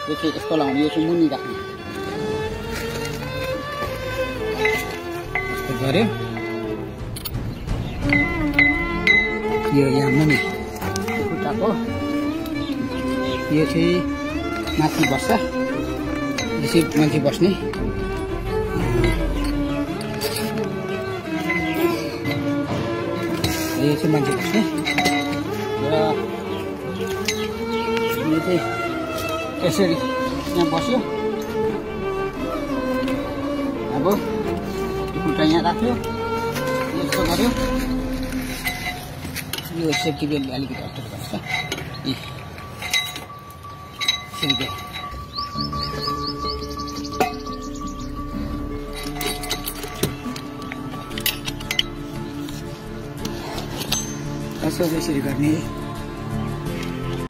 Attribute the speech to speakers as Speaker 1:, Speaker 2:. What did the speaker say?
Speaker 1: यो चाहिँ यस्तो लाउने, यो चाहिँ मुनि राख्ने। यस्तो गऱ्यो, यो यहाँ मुनि खुट्टाको यो चाहिँ माथि बस्छ, यसै माथि बस्ने। यो चाहिँ मान्छे बस्ने र यो चाहिँ यसरी यहाँ बस्यो। अब खुट्टा यहाँ राख्यो, यस्तो गर्यो। यो सेफ्टी बेल्टले अलिकति अप्ठ्यारो गर्छ। यसरी यसरी गर्ने।